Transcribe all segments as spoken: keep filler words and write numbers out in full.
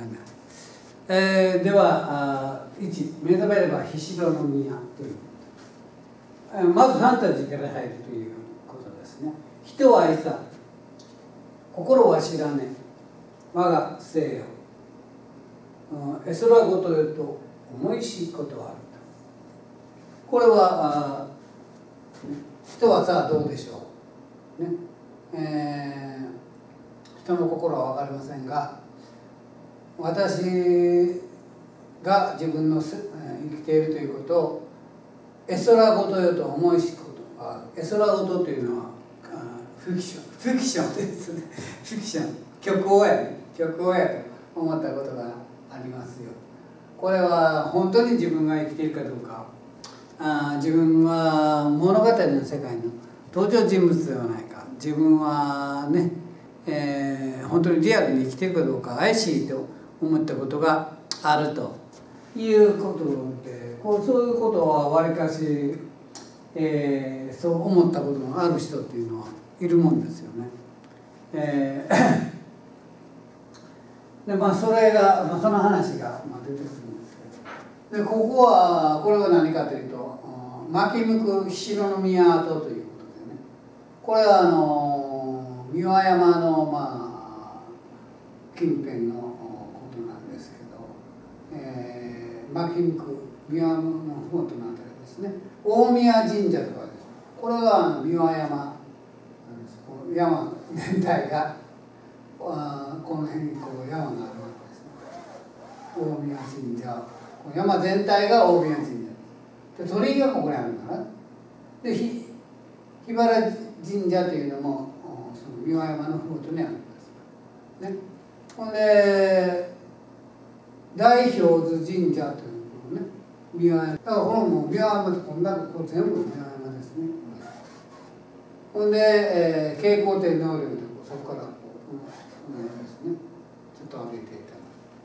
ない。えー、では、いち、目覚めれば菱戸宮という、えー、まずファンタジーから入るということですね。人は愛さ、心は知らねえ、我が生よ。絵空ごとよと思いしいことはあると。これは人はさあどうでしょう、ねえー、人の心は分かりませんが、私が自分の生きているということを絵空ごとよと思いしいことがある。絵空ごとというのはフィクションフィクションですね。フィクション、虚構やね虚構やと思ったことがありますよ。これは本当に自分が生きているかどうか、あ自分は物語の世界の登場人物ではないか、自分はね、えー、本当にリアルに生きているかどうか怪しいと思ったことがあるということで、こうそういうことはわりかし、えー、そう思ったことのある人っていうのはいるもんですよね。えーでまあ、それが、まあ、その話がまあ出てくるんですけど、でここはこれは何かというと「巻き向く菱戸宮跡」ということでね、これはあの三輪山のまあ近辺のことなんですけど、えー、巻き向く三輪の麓のあたりですね、大宮神社とかです。これがあの三輪山なんです。この山全体があこの辺にこう山があるわけですね。大宮神社、山全体が大宮神社で、鳥居がここにあるのかな。でひ桧原神社というのもその三輪山の麓にあるんですね。ほんで大氷津神社というのもね、三輪山だからこのもう三輪山ってこんなこう全部三輪山ですね。ほんで、えー、慶光天皇陵というそこからですね、ちょっと歩いていた、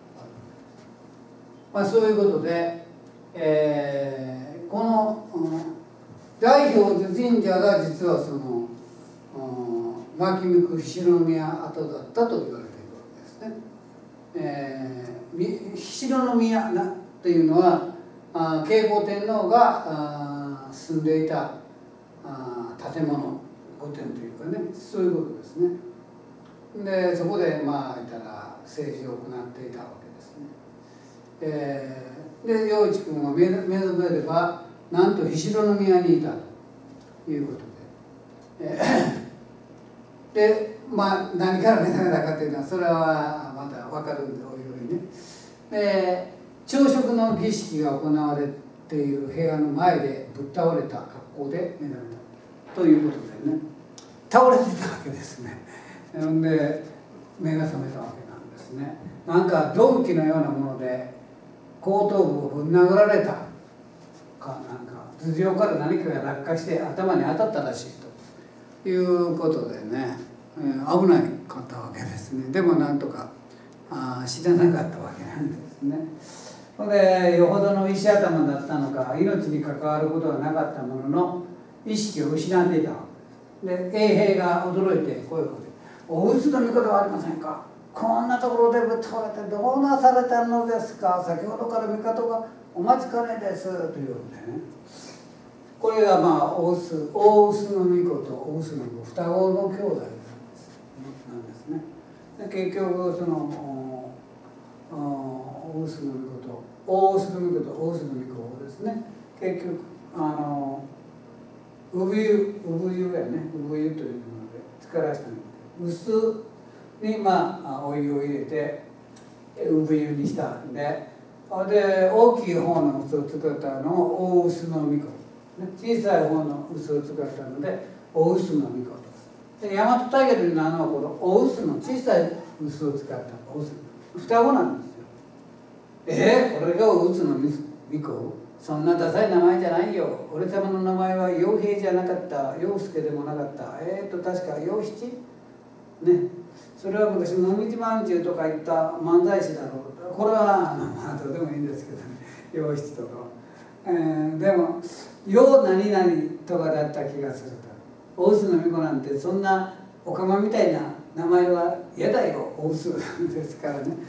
まあ、そういうことで、えー、この、うん、大氷津神社が実はその、うん、巻き向く菱戸宮跡だったと言われているわけですね。えー、菱戸宮なというのはあ慶光天皇があ住んでいたあ建物、御殿というかね、そういうことですね。でそこでまあ言ったら政治を行っていたわけですね。えー、で陽一君は目覚めればなんと菱戸宮にいたということで、えー、でまあ何から目覚めたかというのはそれはまた分かるんでおいおいね。で朝食の儀式が行われている部屋の前でぶっ倒れた格好で目覚めたということでね、倒れてたわけですね。で目が覚めたわけなんですね。なんか鈍器のようなもので後頭部をぶん殴られたか、なんか頭上から何かが落下して頭に当たったらしいということでね、えー、危ないかったわけですね。でもなんとかあ知らなかったわけなんですね。それでよほどの石頭だったのか命に関わることはなかったものの意識を失っていたわけです。で衛兵が驚いて声をかけて「おうつの御事はありませんか。こんなところでぶっ倒れてどうなされたのですか。先ほどから御事がお待ちかねです」というわけでね、これがまあ大臼大臼の御子と大臼の御子双子の兄弟なんですね。で結局その大臼の御子と大臼の御子と大臼の御子をですね、結局あの産湯産湯やね、産湯というので作らせたので臼にまあお湯を入れて産湯にしたんで、で大きい方の臼を作ったのを大臼の御子、小さい方の臼を作ったので大臼の御子と。で大和大河になるのはこの大臼の小さい臼を使った大臼双子なんですよ。えー、これが大臼の御子、そんなダサい名前じゃないよ。俺様の名前は陽平じゃなかった、陽介でもなかった、えーと確か陽七ね。それは昔もみじまんじゅうとか言った漫才師だろう。これはまあどうでもいいんですけどね、陽七とか、えー、でも陽何々とかだった気がすると。大臼の御子なんてそんなおかまみたいな名前は嫌だよ、大臼ですからね。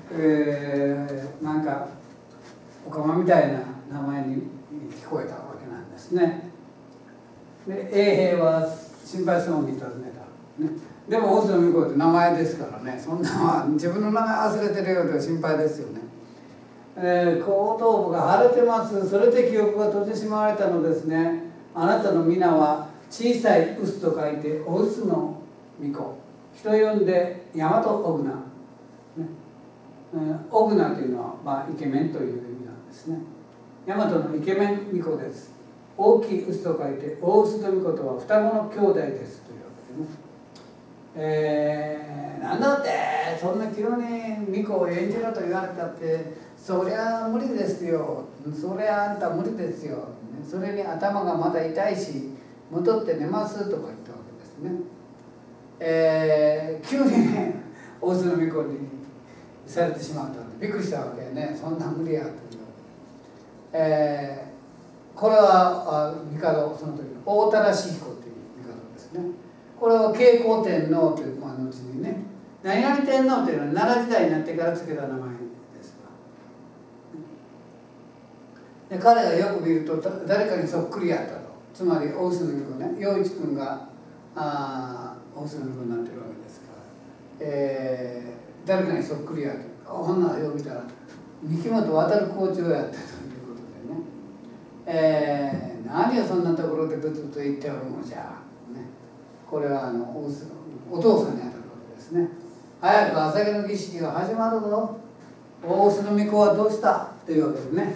えー、なんかオカマみたいな名前に聞こえたわけなんですね。で衛兵は心配そうに尋ねた、ね、でも大津の御子って名前ですからね、そんな自分の名前忘れてるようでは心配ですよね。えー、後頭部が腫れてます。それで記憶が閉じしまわれたのですね。あなたの皆は小さい臼と書いてお臼の御子、人呼んで大和オグナ、ね、オグナというのは、まあ、イケメンという意味なんですね。大和のイケメン御子です。大きい臼と書いて大臼の御子とは双子の兄弟ですというわけでね。えー、なんだってそんな急に御子を演じろと言われたってそりゃ無理ですよ、そりゃあんた無理ですよ、それに頭がまだ痛いし戻って寝ますとか言ったわけですね。えー、急にね大津の御子にされてしまったのでびっくりしたわけね。そんな無理やという、えー、これは帝その時の大田良彦という帝ですね。これは慶光天皇という、まあ、後にね何々天皇というのは奈良時代になってから付けた名前ですが、で彼がよく見ると誰かにそっくりやったと、つまり大須の御子ね、陽一君があ大須の御子になってるわけですから、えー、誰かにそっくりやと、ほんならよう見たら三木本渡校長やったということでね、えー、何をそんなところでブツブツ言っておるのじゃ、ね、これはあの大須のお父さんにあたるわけですね。早く朝毛の儀式が始まるぞ、大須の御子はどうしたというわけですね。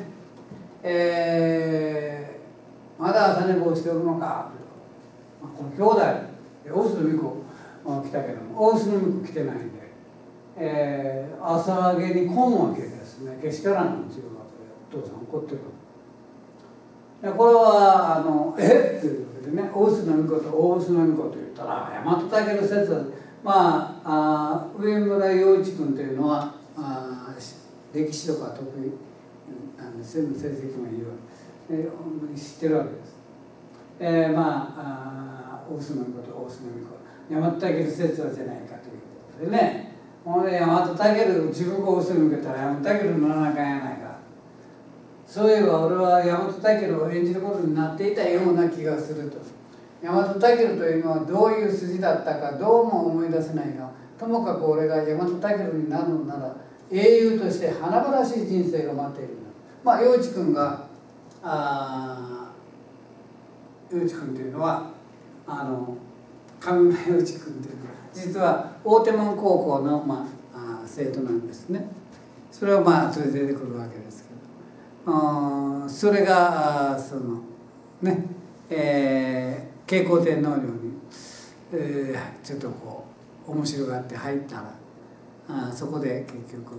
えー、まだ朝寝坊しておるのかという、この兄弟大須の御子来たけども大須の御子来てないんで、えー、朝毛に来んわけですね。けしからんのですよ、お父さん怒ってる。これはあのえっというわけでね、大須の御子と大須の御子といったら大和武の説は、まあ、あ上村陽一君というのはあ歴史とか得意なんですよ、成績もいいわけで、え知ってるわけです。えー、まあ大須の御子と大須の御子、大和武説はじゃないかということでね、ほんで大和武自分が大須の御子たら大和武の七巻やないか。そういえば俺は大和武を演じることになっていたような気がすると。大和武というのはどういう筋だったかどうも思い出せないが、ともかく俺が大和武になるのなら英雄として華々しい人生が待っているんだ。まあ陽一君があ陽一君というのはあの上村陽一君というのは実は大手門高校の、まあ、あ生徒なんですね。それはまあ後で出てくるわけですけど。あそれがそのね、えー、慶光天皇陵に、えー、ちょっとこう面白がって入ったらあそこで結局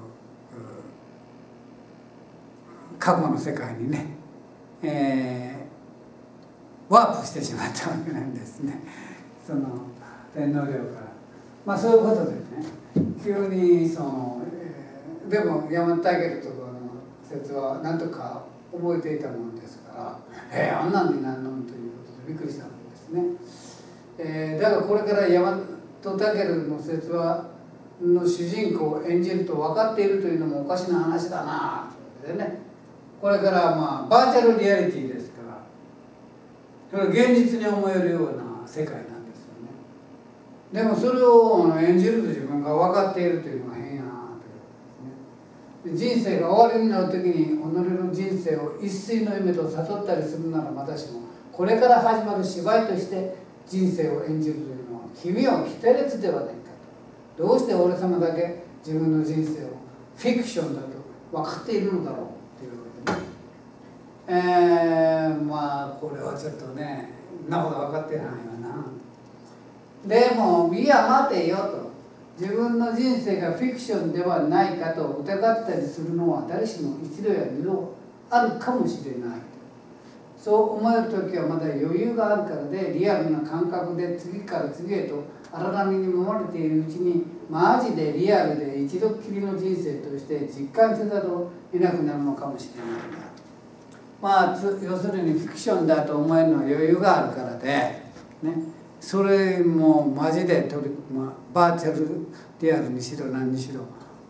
過去の世界にね、えー、ワープしてしまったわけなんですね、その天皇陵から。まあそういうことでね、急にその、えー、でも大和武とか説は何とか覚えていたものですから「えー、あんなんになんの?」ということでびっくりしたわけですね。えー、だからこれから大和武の説話の主人公を演じると分かっているというのもおかしな話だなということでね、これからまあバーチャルリアリティですから、それ現実に思えるような世界なんですよね。でもそれを演じると自分が分かっているというのは変やなということですね。人生が終わりになる時に己の人生を一睡の夢と悟ったりするならまたしも、これから始まる芝居として人生を演じるというのは君は奇て烈ではないかと。どうして俺様だけ自分の人生をフィクションだと分かっているのだろうというわけで、えー、まあこれはちょっとねそんなこと分かってないわな。でもいや待てよと、自分の人生がフィクションではないかと疑ったりするのは誰しも一度や二度あるかもしれない。そう思える時はまだ余裕があるからで、リアルな感覚で次から次へと荒波に揉まれているうちにマジでリアルで一度きりの人生として実感せざるを得なくなるのかもしれないんだ。まあ要するにフィクションだと思えるのは余裕があるからで、ね、それもマジで取り、まあ、バーチャルリアルにしろ何にしろ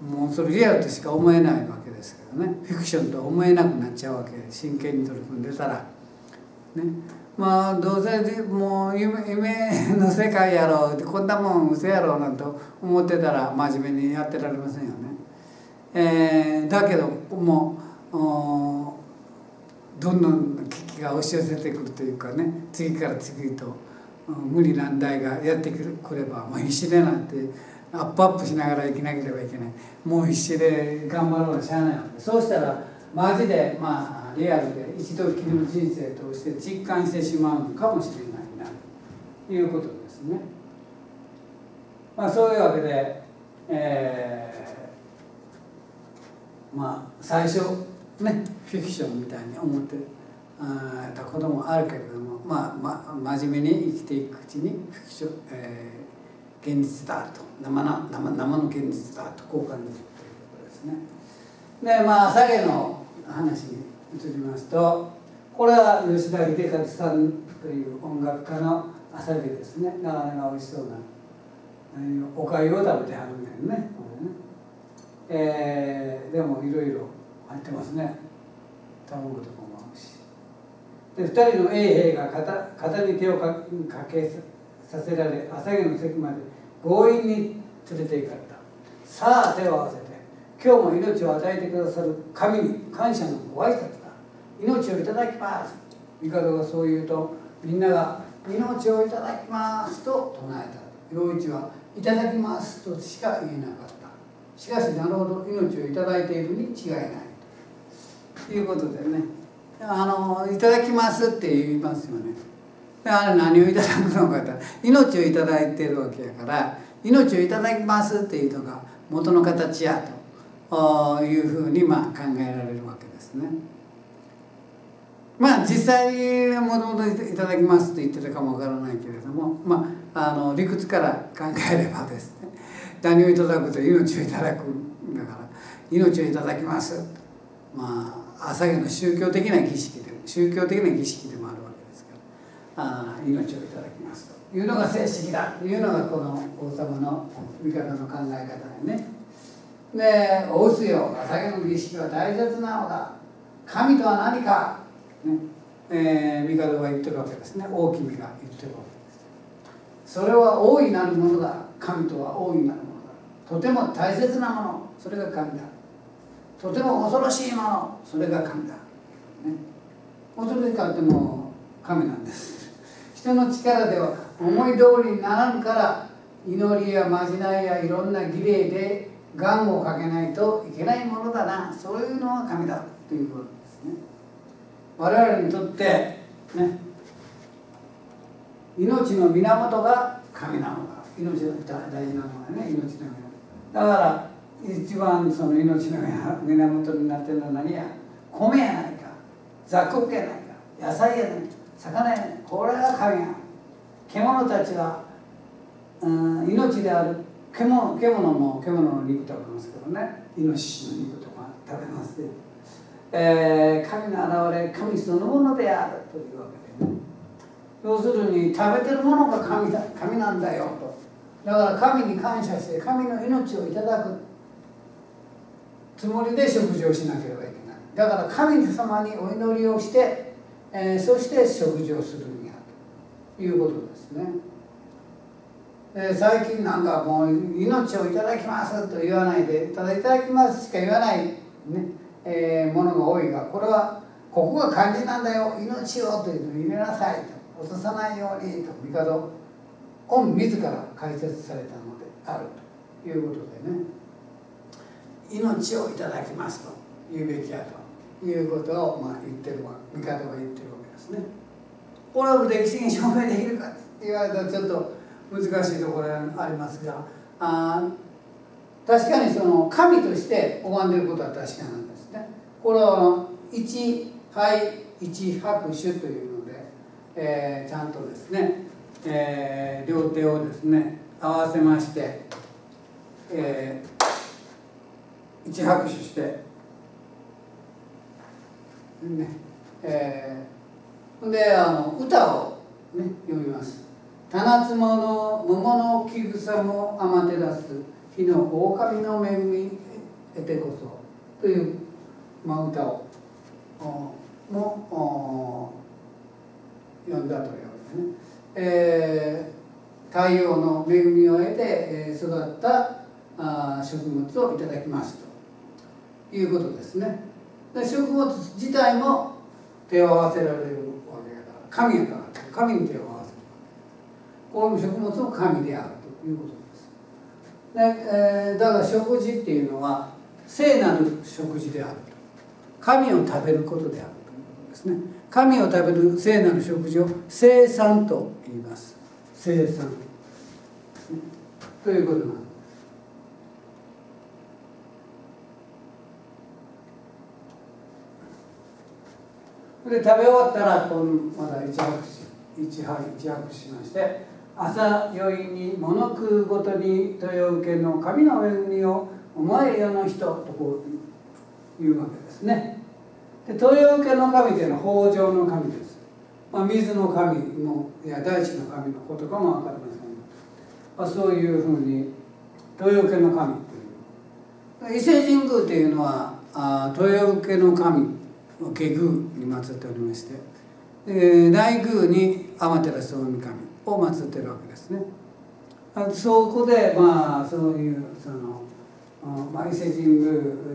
もうそれリアルとしか思えないわけですけどね、フィクションとは思えなくなっちゃうわけで、真剣に取り組んでたらね。まあどうせもう 夢, 夢の世界やろうって、こんなもん嘘やろうなんて思ってたら真面目にやってられませんよね。えー、だけどもうどんどん危機が押し寄せてくるというかね、次から次へと無理難題がやってくればもう必死でなってアップアップしながら生きなければいけない、もう必死で頑張ろうがしゃあないわけで、そうしたらマジでまあリアルで一度きりの人生として実感してしまうのかもしれないなということですね。まあそういうわけで、えー、まあ最初ねフィクションみたいに思ってたこともあるけれども、まあ、まあ、真面目に生きていくうちにフィクション、えー、現実だと 生の、生, 生の現実だとこう感じるということですね。でまあ朝毛の話に移りますと、これは吉田秀勝さんという音楽家の朝毛ですね。なかなかおいしそうなおかゆを食べてはるんだよね、これね。えー、でもいろいろ入ってますね。卵とかもあるし。でふたりの衛兵が 肩, 肩に手をかけさせられ、朝毛の席まで強引に連れて行かれた。さあ手を合わせて、今日も命を与えてくださる神に感謝のご挨拶だ。命をいただきます。帝がそう言うと、みんなが命をいただきますと唱えた。陽一はいただきますとしか言えなかった。しかしなるほど、命をいただいているに違いないということでね、あのいただきますって言いますよね。であれ何をいただくのかって、命をいただいているわけやから、命をいただきますっていうのが元の形やというふうにまあ考えられるわけですね。まあ実際もともといただきますって言ってたかもわからないけれども、まあ、あの理屈から考えればですね、何をいただくと命をいただくんだから、命をいただきますと、まあ朝毛の宗教的な儀式でも宗教的な儀式でもあるわけですから、あ命をいただきますというのが正式だというのがこの王様の味方の考え方でね。で、おうすよ、朝毛の儀式は大切なのだ。神とは何か、ねえー、帝が言ってるわけですね。大君が言ってるわけです。それは大いなるものだ。神とは大いなるものだ。とても大切なもの、それが神だ。とても恐ろしいもの、それが神だ。ね、恐ろしいかっても神なんです。人の力では思い通りにならんから、祈りやまじないやいろんな儀礼で願をかけないといけないものだな。そういうのは神だということですね。我々にとってね、命の源が神なのだ。命の大事なのはね、命の源だから一番その命の源になっているのは何や、米やないか、雑穀やないか、野菜やないか、魚やないか、これが神や。獣たちは、うん、命である 獣, 獣も獣の肉食べますけどね、イノシシの肉とか食べますけど、えー、神の現れ、神そのものであるというわけでね。要するに食べてるものが 神, だ神なんだよと。だから神に感謝して神の命をいただくつもりで食事をしなければいけない。だから神様にお祈りをして、えー、そして食事をするんやということですね。で最近なんかもう命をいただきますと言わないで、ただいただきますしか言わない、ねえー、ものが多いが、これはここが肝心なんだよ、命をというのを入れなさいと、落とさないようにと帝御自ら解説されたのであるということでね、命をいただきますと言うべきやということをまあ言ってるわ、帝が言ってるわけですね。これを歴史に証明できるかって言われたらちょっと難しいところがありますが、あ確かにその神として拝んでいることは確かなんですね。これは一拝一拍手というので、えー、ちゃんとですね、えー、両手をですね合わせまして、えー、一拍手して、ねえー、であの歌を、ね、読みます。七つもの桃の木草も天照らす日の狼の恵み得てこそという、まあ、歌をも読んだというわけでね、えー、太陽の恵みを得て、えー、育ったあ植物をいただきますということですね。で植物自体も手を合わせられるわけだから神やから神に手を合わせる。この植物も神であるということです。で、えー、だから食事っていうのは聖なる食事であると、神を食べることであるということですね。神を食べる聖なる食事を聖餐と言います。聖餐ということなんです。で食べ終わったらこのまだ一拍手一拍一拍手しまして、朝宵に物食うごとに豊受けの神の恵みを思え世の人とこういうわけですね。で豊受けの神というのは豊穣の神です。まあ、水の神のいや大地の神のことかも分かりませんが、まあ、そういうふうに豊受けの神という伊勢神宮というのはあ豊受けの神を下宮に祀っておりまして、えー、内宮に天照大神を祀っているわけですね。あそこでまあそういうその、まあ、伊勢神宮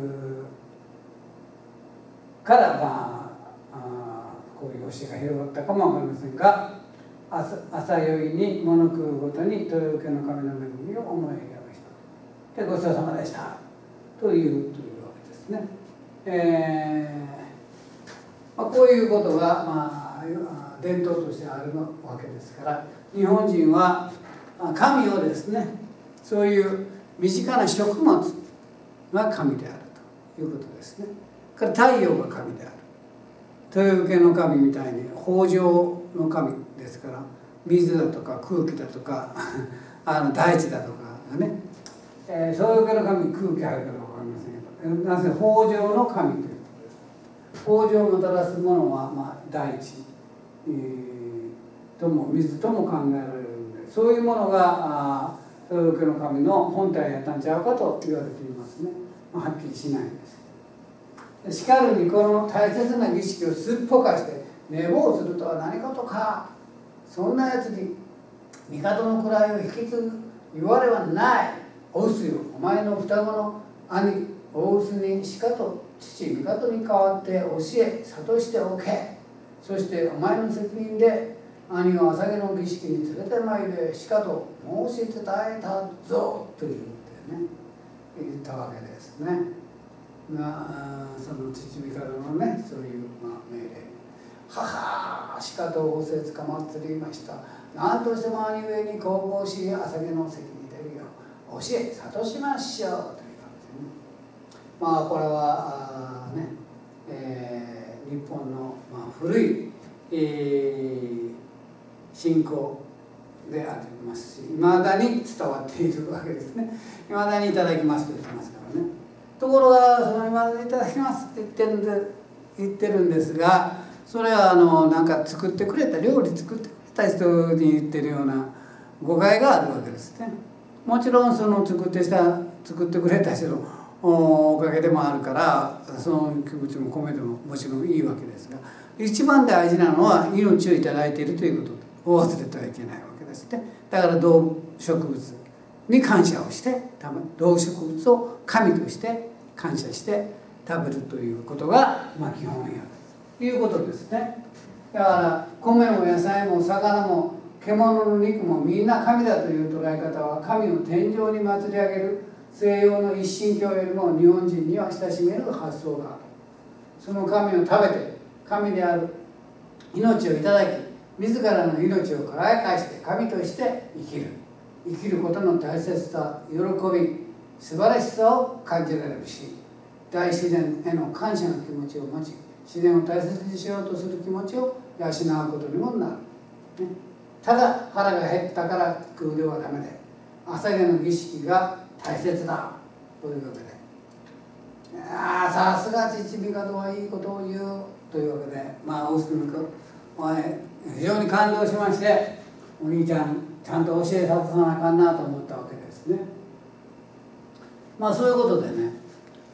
からまああこういう教えが広がったかもわかりませんが、朝朝宵に物食うごとに豊受けの神の恵みを思い描く人でごちそうさまでしたというというわけですね。えーまあ、こういうことが、まあ、伝統としてあるわけですから、日本人は神をですね、そういう身近な食物が神であるということですね。から太陽が神である、豊受けの神みたいに豊穣の神ですから、水だとか空気だとかあの大地だとかがね、えー、豊受けの神、空気入るかどうか分かりませんけど、なぜ豊穣の神ということです。豊穣をもたらすものは、まあ、大地、えー、とも水とも考えられるので、そういうものが豊受けの神の本体やったんちゃうかと言われていますね。まあ、はっきりしないんです。しかるにこの大切な儀式をすっぽかして寝坊するとは何事か。そんなやつに帝の位を引き継ぐ言われはない。おうすよ、お前の双子の兄おうすにしかと父帝に代わって教え諭しておけ。そしてお前の責任で兄を朝毛の儀式に連れてまいれしかと申し伝えたぞというね言ったわけですね。がその父帝のねそういう、まあ、命令、母しかと仰せつかまつりました。何としても兄上に神々しい朝毛の席に出るよう教え諭しましょうというわけですね。まあこれはあ、ねえー、日本の、まあ、古い、えー、信仰でありますし、いまだに伝わっているわけですね。いまだにいただきますと言ってますからね。ところがそのいまだにいただきますって言ってるんで言ってるんですが、それはあのなんか作ってくれた料理作ってくれた人に言ってるような誤解があるわけですね。もちろんその作ってした作ってくれた人のおかげでもあるから、その気持ちも込めてももちろんいいわけですが、一番大事なのは命をいただいているということを忘れてはいけないわけですね。だから動植物に感謝をして、動植物を神として感謝して食べるということが、まあ、基本やということですね。だから米も野菜も魚も獣の肉もみんな神だという捉え方は、神を天井に祀り上げる西洋の一神教よりも日本人には親しめる発想だ。その神を食べて神である命をいただき、自らの命を輝かして神として生きる生きることの大切さ、喜び、素晴らしさを感じられるし、大自然への感謝の気持ちを持ち、自然を大切にしようとする気持ちを養うことにもなる、ね、ただ腹が減ったから食うではダメで、朝毛の儀式が大切だというわけで、ああさすが父帝はいいことを言うというわけで、まあ大隅君非常に感動しまして、お兄ちゃんちゃんと教えさせなあかんなと思ったわけですね。まあそういうことでね、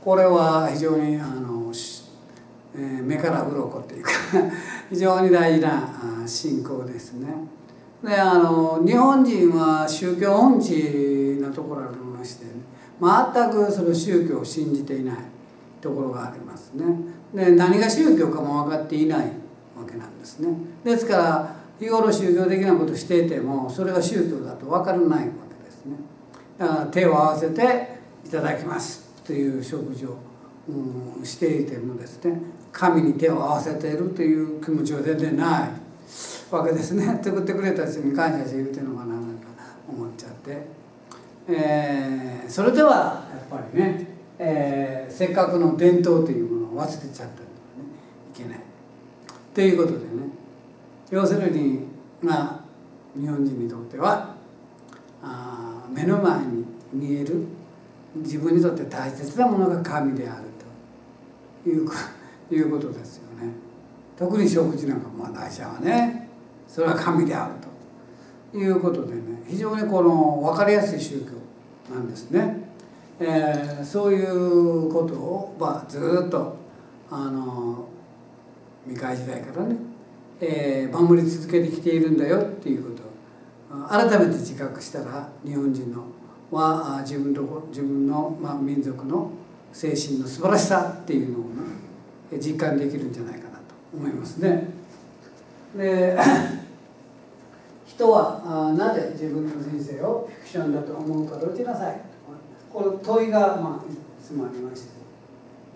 これは非常にあの、えー、目から鱗っていうか非常に大事な信仰ですね。であの日本人は宗教音痴なところがありまして、ね、全くその宗教を信じていないところがありますね。で何が宗教かも分かっていないわけなんですね。ですから日頃宗教的なことをしていてもそれが宗教だと分からないわけですね。だから手を合わせていただきますという食事を、うん、していてもですね、神に手を合わせているという気持ちは全然ないわけですね。作ってくれた人に感謝しているというのが何か思っちゃって、えー、それではやっぱりね、えー、せっかくの伝統というものを忘れちゃったのはねいけないということでね、要するにまあ日本人にとってはあ目の前に見える自分にとって大切なものが神であるといういうことですよね。特に食事なんかも大事はね、それは神であるということでね、非常にこの分かりやすい宗教なんですね。えー、そういうことを、まあ、ずっとあの未開時代からね、えー、守り続けてきているんだよっていうことを改めて自覚したら、日本人のは自分の自分の、まあ、民族の精神の素晴らしさっていうのをね実感できるんじゃないかなと思いますね。で人はなぜ自分の人生をフィクションだと思うかどちなさい、この問いが、まあ、いつもありまして、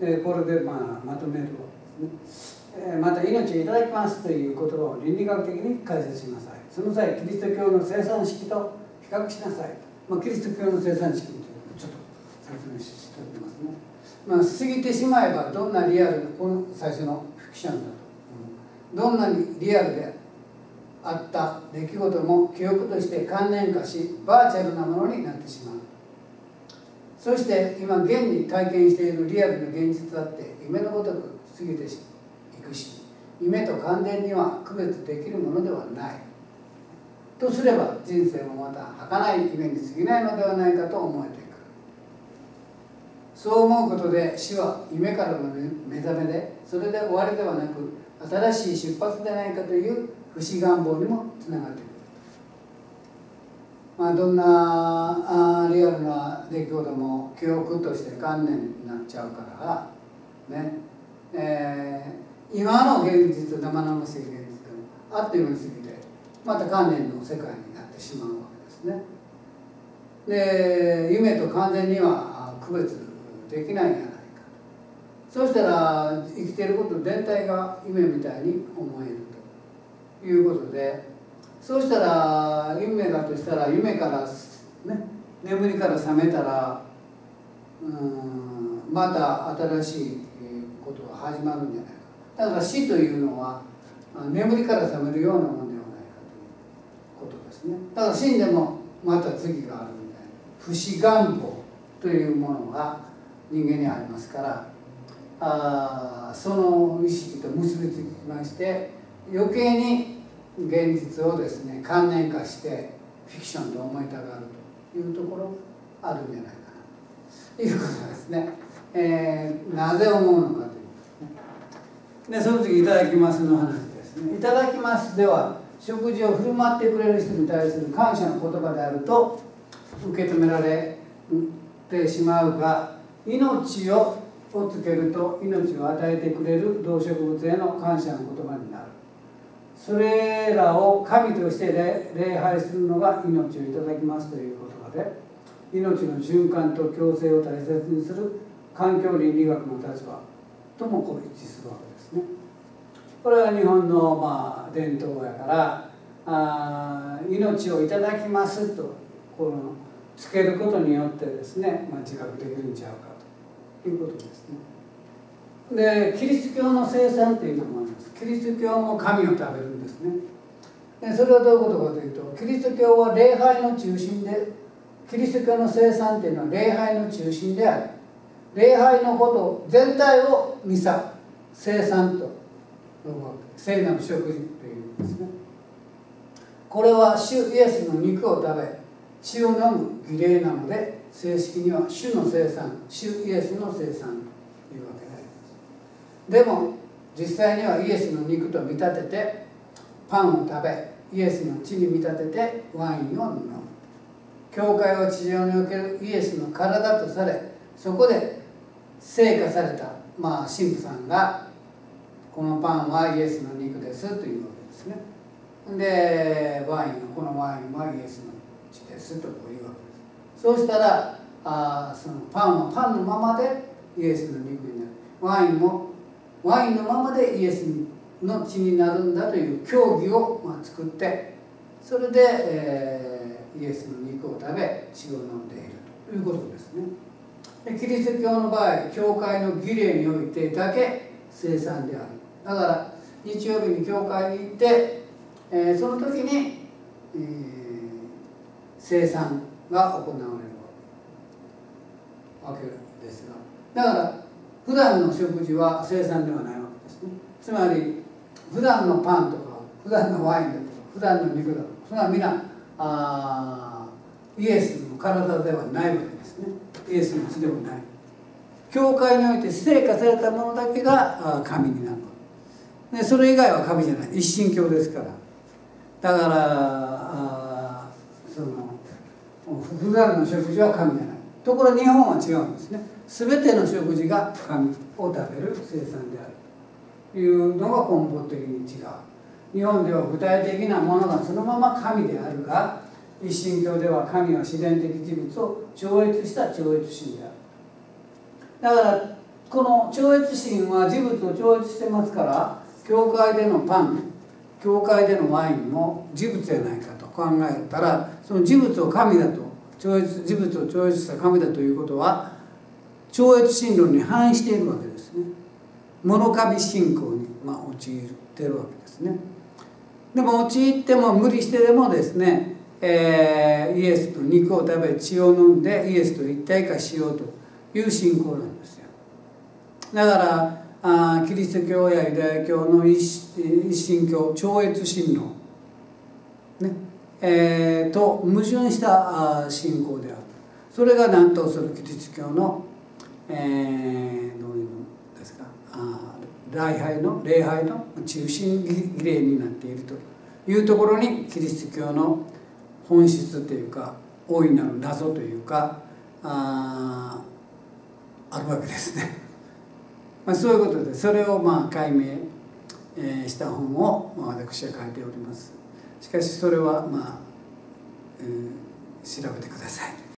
でこれで、まあ、まとめるわけですね。また命をいただきますという言葉を倫理学的に解説しなさい。その際キリスト教の生産式と比較しなさい。まあ、キリスト教の生産式というのをちょっと説明しておきますね。まあ、過ぎてしまえばどんなリアルな、この最初のフィクションだと、どんなにリアルであった出来事も記憶として関連化しバーチャルなものになってしまう。そして今現に体験しているリアルな現実だって夢のごとく過ぎていくし、夢と関連には区別できるものではないとすれば、人生もまた儚い夢に過ぎないのではないかと思えてくる。そう思うことで死は夢からの目覚めで、それで終わりではなく新しい出発でないかという不思願望にもつながってくる。まあ、どんなあリアルな出来事も記憶として観念になっちゃうからね、えー、今の現実、生々しい現実があっという間に過ぎてまた観念の世界になってしまうわけですね。で夢と完全には区別できないんじゃないか。そうしたら生きていること全体が夢みたいに思えるということで、そうしたら夢だとしたら夢から、ね、眠りから覚めたらうんまた新しいことが始まるんじゃないか。だから死というのは眠りから覚めるようなものではないかということですね。だから死んでもまた次があるみたいな不死願望というものが人間にありますから、あその意識と結びつきまして余計に現実をですね観念化してフィクションと思いたがるというところあるんじゃないかなということですね。えー、なぜ思うのかということですね。でその次いただきますの話ですね。いただきますでは食事を振る舞ってくれる人に対する感謝の言葉であると受け止められてしまうが、命をつけると命を与えてくれる動植物への感謝の言葉になる。それらを神として礼拝するのが命をいただきますという言葉で、命の循環と共生を大切にする環境倫理学の立場ともこう一致するわけですね。これは日本のまあ伝統やから、あ命をいただきますとこのつけることによってですね、まあ、自覚できるんちゃうかということですね。でキリスト教の生産というのもあります。キリスト教も神を食べるんですね。でそれはどういうことかというと、キリスト教は礼拝の中心で、キリスト教の生産というのは礼拝の中心である。礼拝のこと全体をミサ、生産と聖なる食事というんですね。これは主イエスの肉を食べ血を飲む儀礼なので正式には主の生産、主イエスの生産というわけであります。でも実際にはイエスの肉と見立ててパンを食べ、イエスの血に見立ててワインを飲む。教会は地上におけるイエスの体とされ、そこで聖化された、まあ、神父さんがこのパンはイエスの肉ですというわけですね。でワインはこのワインはイエスの血ですとこういうわけです。そうしたらあそのパンはパンのままでイエスの肉になる、ワインもワインのままでイエスの血になるんだという教義をまあ作って、それで、えー、イエスの肉を食べ血を飲んでいるということですね。でキリスト教の場合、教会の儀礼においてだけ聖餐である。だから日曜日に教会に行って、えー、その時に、えー、聖餐が行われるわけですが、だから普段の食事は聖餐ではないわけですね。つまり普段のパンとか普段のワインだとか普段の肉だとか、それは皆あイエスの体ではないわけですね。イエスの血でもない。教会において聖化されたものだけが神になる。でそれ以外は神じゃない、一神教ですから。だからあその普段の食事は神じゃない。ところ日本は違うんですね。全ての食事が神を食べる聖餐であるというのが根本的に違う。日本では具体的なものがそのまま神であるが、一神教では神は自然的事物を超越した超越神である。だからこの超越神は事物を超越してますから、教会でのパン、教会でのワインも事物じゃないかと考えたら、その事物を神だと、超越事物を超越した神だということは超越神論に反しているわけですね。物神信仰に、まあ、陥っているわけですね。でも陥っても無理してでもですね、えー、イエスと肉を食べ血を飲んでイエスと一体化しようという信仰なんですよ。だからあキリスト教やユダヤ教の一神教超越神論、ねえー、と矛盾した信仰である。それが何とするキリスト教の、えー、どういうんですか、あ礼拝の礼拝の中心儀礼になっているというところにキリスト教の本質というか大いなる謎というか あ, あるわけですね。まあ、そういうことでそれをまあ解明、えー、した本を私は書いております。しかしそれはまあ、えー、調べてください。